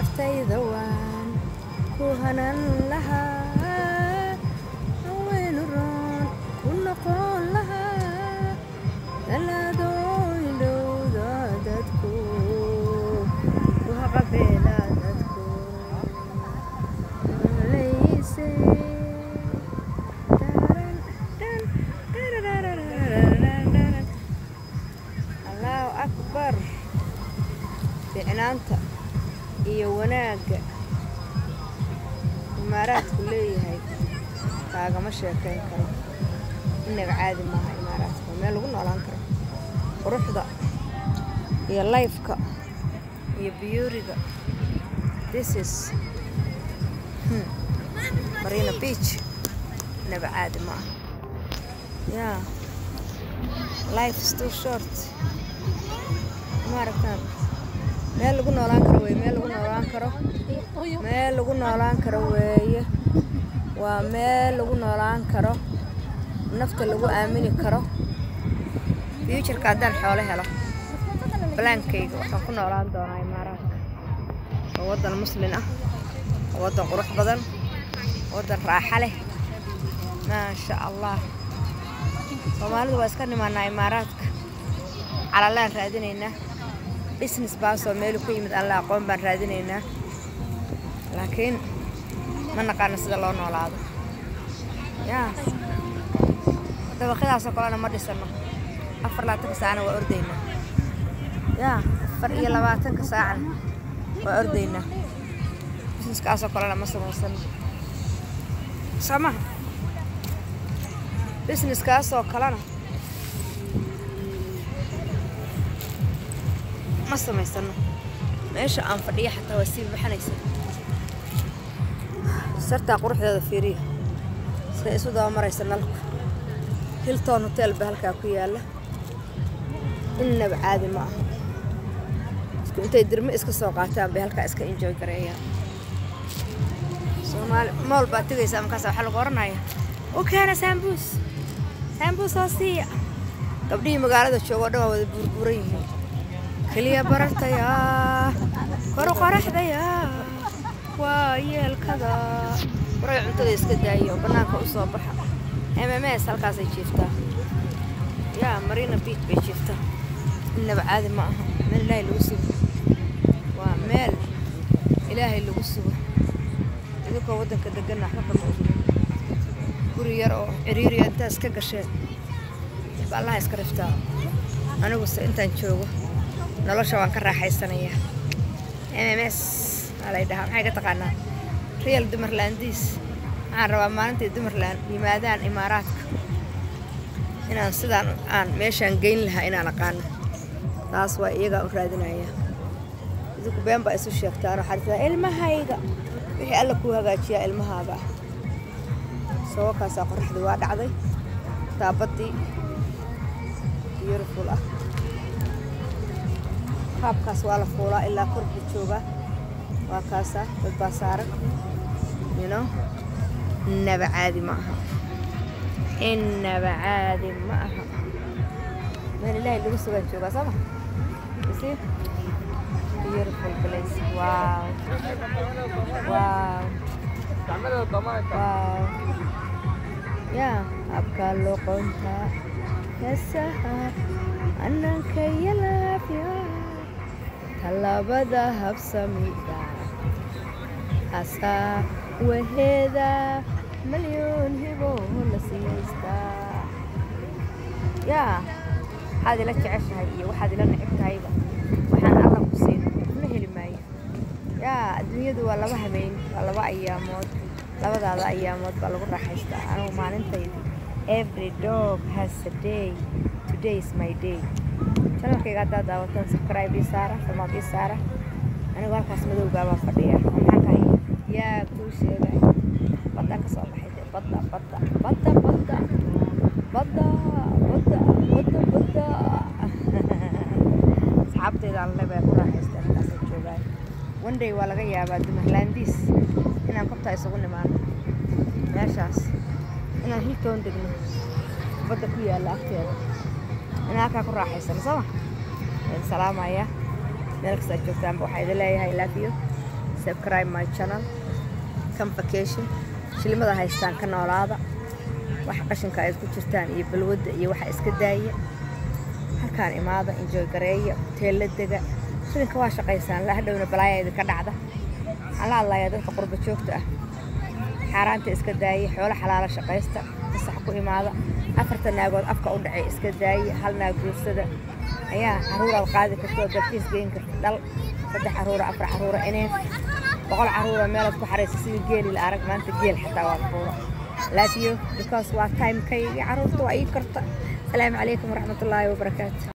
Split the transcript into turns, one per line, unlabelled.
naftayda waan ku hanan lahaa haween roon ku noqon lahaa talaadooyin dhowda dadku ku haqabeela dadku leysay Allahu akbar ficnaanta iyo wanaaga imaaraadku leeyahay kaagama sheekayn karo inaga caadi maaha imaaraadku meel lagu noolaan karo quruxda iyo lifeka iyo beautyga this is Marina Beach inaga caadi maaha yeah life is too short maaragtaan meel lagu noolaan karo way meel lagu noolaan karo meel lagu noolaan karo weeye waa meel lagu noolaan karo nafta lagu aamini karo future-ka haddaan xoolo helo balaankayga waxaan ku noolaan doonaa imaaraadka waa waddan muslin ah waa waddan qurux badan waddan raaxa leh maasha allah soomaalidu waa iska nimaanaa imaaraadka calalaan raadinaynaa business baasoo meel ku yimid alla aqoon baan raadinaynaa laakiin ma naqaano sida loo noolaado yaa dabaqadaasoo kalena ma dhisano 24 saacana waa ordaynaa yaa 24 saacana waa ordaynaa businesskaasoo kalena ma samaysano sama businesskaasoo kalena ma samaysano meesha aan fadhiyo xataa waa sii baxanaysa sartaa quruxdeeda fiiriya sida isu daba maraysa nalka Hilton Hotel baa halkaa ku yaala innaba caadi ma aha intay dirme iska soo qaataan bay halkaa iska enjoy gareeyaan Soomaali mool baa tagaysa markaas waxa lagu oranaya oo keena sambuus oo siiya gabdhihii magaalada jooga oo dhan wada burburan yihiin kaliya barartaya koro qoraxdaya waa yeelkada waray cuntada iska daayo banaanka u soo baxa MMS halkaas ay jiiftaa yaa Marina Beach bay jiiftaa innaba caadi ma aha meel ilaahay lagu sugo waa meel ilaahay lagu sugo idinka waddanka degan waxba kama ogin guri yar oo ciriiri intaas ka gasheen Allah iska riftaa anigu intaan joogo nolosha waan ka raaxaysanayaa MMS alay dhahaa maxay ka taqaanaa Real Dumarlandis waxaan rabaa maalintii Dumarland yimaadaan imaaraadka inaan sidaan aan meeshaan geyn lahaa inaan aqaano taas waa iyaga u raadinaya idinku been baa isu sheegtaan oo xaritaa ilmahayga wixii alla ku hagaajiyaa ilmahaaga soo kaasa qorraxdu waa dhacday taabadii beautiful ah qaabkaas waa la fuulaa ilaa korka jooga waa kaasa dad baa saaran you know innaba caadi ma aha innaba caadi ma aha meel ilaahay lagu sugan joogaa sama see beautiful place wow wow wow yeah abka loqonta yasaha ananka yalaafya talabada habsamida asa weheda milyon hibo la siista yaa hadi la jeceshahay iyo waxaad ila necebtahayba waxaan alla ku siin ma heli maayo yaa adduunyadu waa laba habeen waa laba ayaamood labadaada ayaamood baa lagu raaxaystaa anigu maalintayda every dog has a day today is my day channelkayga haddaad daawataan subscribe ii saara samaad ii saara anigu halkaas madowgaa baan fadhiya maxaa tahay yaa kuu sheegay badda ka soo baxay dee badda asxaabteyda aan leebay ku raaxaystaan halkaasay joogaan one day waa laga yaabaa Dumarlandis inaan kobtaa isugu nimaano meeshaas inaan Hilton degno badda ku yaala agteeda inaan halkaa ku raaxaysano sama salaamaya meel kasta joogtaanba waxaa idin leeyahay love you subscribe my channel come vacation shilimada haystaan ka noolaada waxa qashinka ay ku jirtaan iyo balwada iyo waxa iska daaya halkaan imaada enjoy gareeya teeladaga shilinka waa shaqaysaan la hadhowna balaayada ka dhacda ala Allah dadka qurba joogta ah xaraanta iska daaya xoolo xalaal shaqaysta sax ku imaada afarta naagood afka u dhacay iska daaya hal naag guursada ayaa caruur qaadi karto dadkiis geyn karto dhal saddex caruur afar caruur inay boqol caruur meel ku xareysa sidii geel la arag maanta geel xataa waa fuula laakiin because waa time kay caruurtu ay karta salaamu calaykum waraxmatullaahi wabarakaatuh